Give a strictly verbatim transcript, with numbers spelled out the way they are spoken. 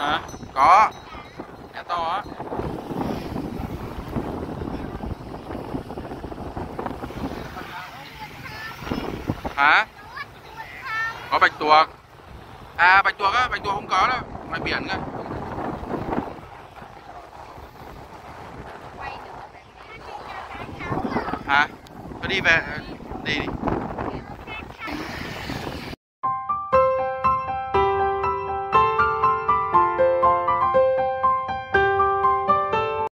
Hả? Có. Cá to á. Hả? Có bạch tuộc. À bạch tuộc á, bạch tuộc không có đâu, ngoài biển cơ. Hả? Tôi đi về đi đi.